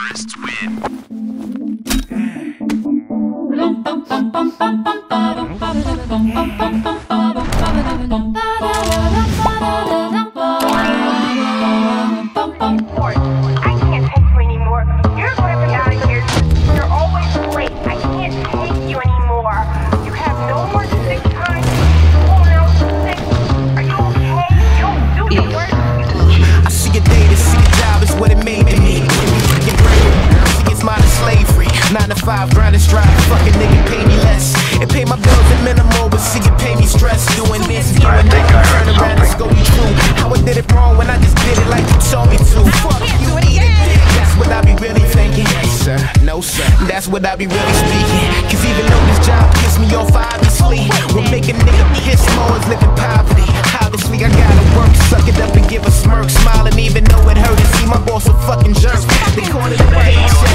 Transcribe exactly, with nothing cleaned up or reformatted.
terrorists win. I can't take you anymore. You're going to be out of here. You're always late. I can't take you anymore. You have no more sick time. Someone else is sick. Are you okay? You don't do the work. I see your data, see your job is what it made to me. Your brain, see it's modern slavery. Nine to five, grind and strive. Fucking nigga pay me less. It pay my bills at minimal, but see it pay me stress. Doing this, doing that, turn around and scold you true. How I did it wrong when I just did it like you told me to. Fuck you, eat it. That's what I be really thinking. Yes, sir, no sir. That's what I be really speaking. Cause even though this job gets me off, obviously, we'll make a nigga piss more is living poverty. Obviously, I gotta work, suck it up and give a smirk, smiling even though it hurt. And see my boss a fucking jerk. They call it a paycheck.